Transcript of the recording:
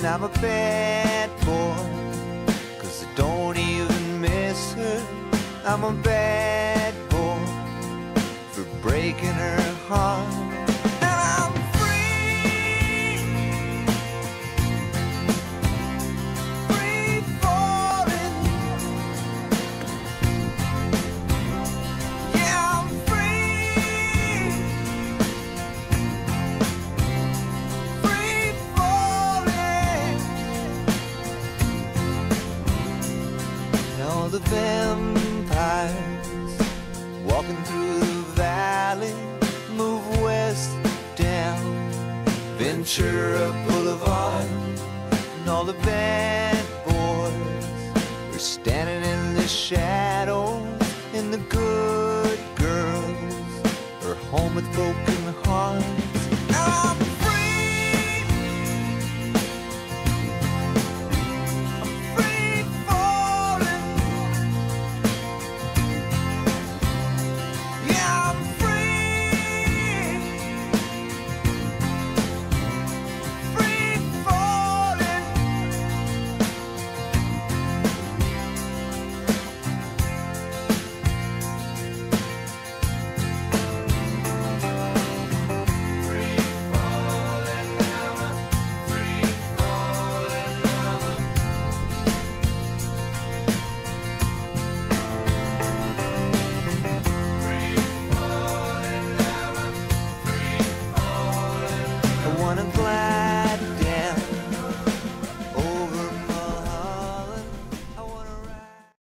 I'm a bad boy, 'cause I don't even miss her. I'm a bad boy for breaking her heart. And I'm free, free falling. Yeah, I'm free, free falling. And all the vampires walking through the valley move west down Ventura Boulevard, and all the bad boys are standing in the shadows, and the good girls are home with broken hearts.